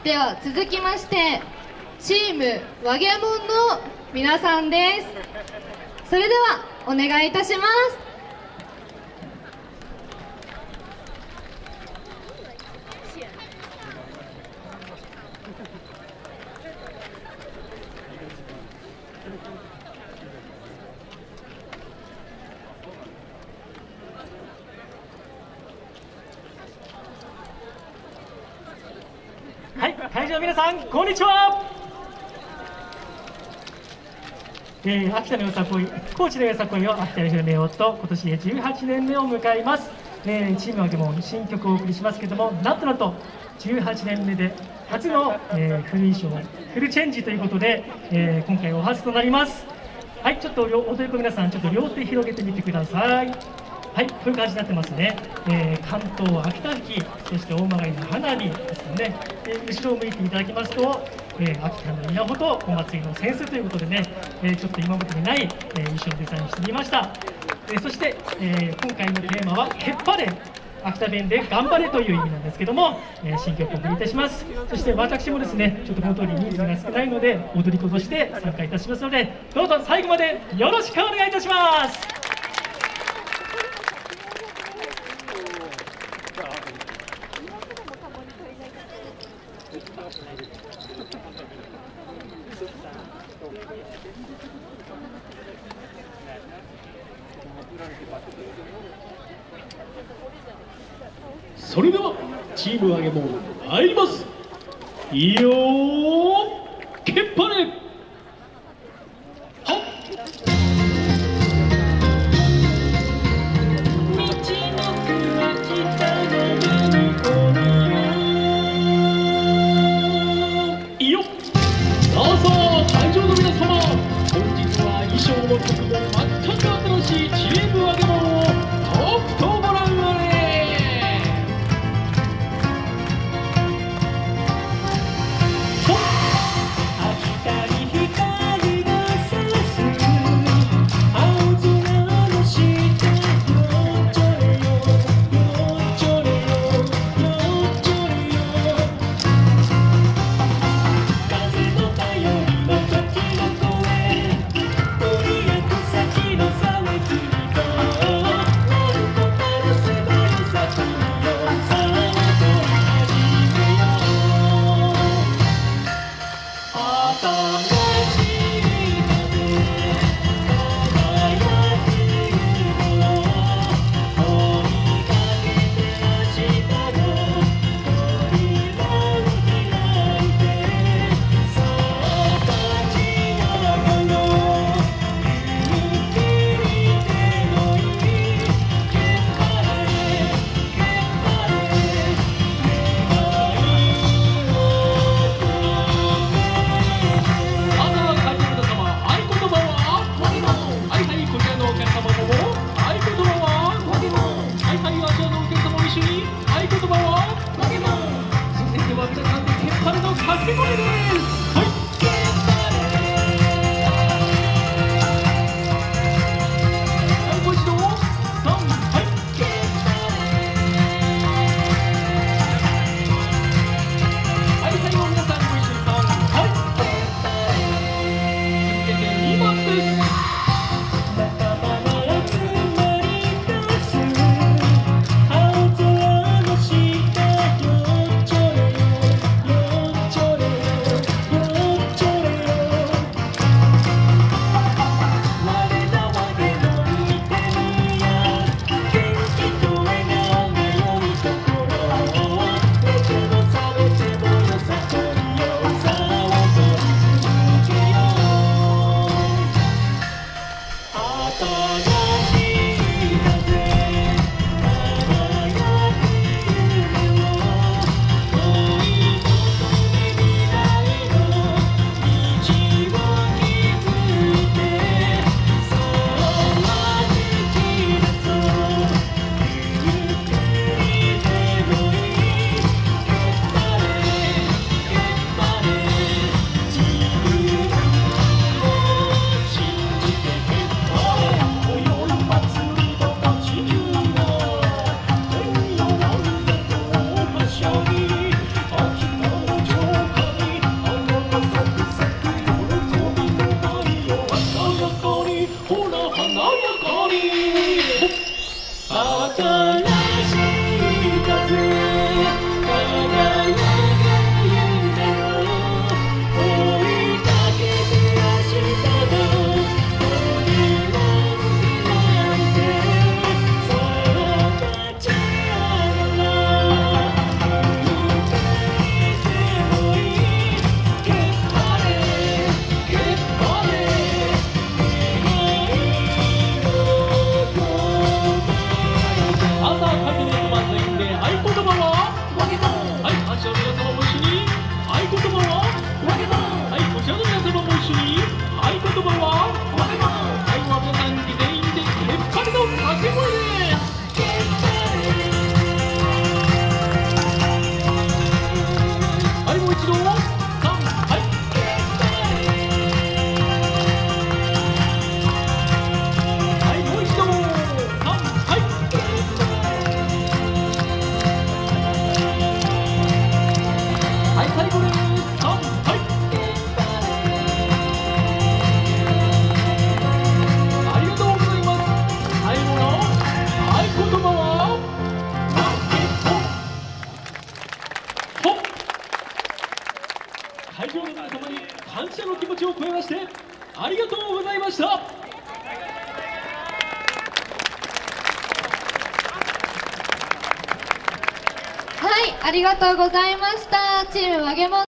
では続きましてチームワゲモンの皆さんです。それではお願いいたします。 はい、会場の皆さん、こんにちは。秋田のよさこい、高知のよさこいを秋田に広めようと、今年で18年目を迎えます。チームワゲモン新曲をお送りしますけども、なんとなんと18年目で初の、フル衣装、フルチェンジということで、今回お初となります。はい、ちょっと踊り子皆さん、ちょっと両手広げてみてください。はい、こういう感じになってますね。関東秋田吹き、そして大曲の花火ですよね。後ろを向いていただきますと、秋田の稲穂とお祭りの扇子ということでね、ちょっと今までにない、衣装デザインしてみました。そして、今回のテーマはけっぱれ、秋田弁で頑張れという意味なんですけども、新曲をお送りいたします。そして私もですね、ちょっとこの通り人数が少ないので踊り子として参加いたしますので、どうぞ最後までよろしくお願いいたします。 それではチームワゲモン参ります。いいよー、けっぱれ。 ありがとうございました。 はい、ありがとうございました。チームわげもん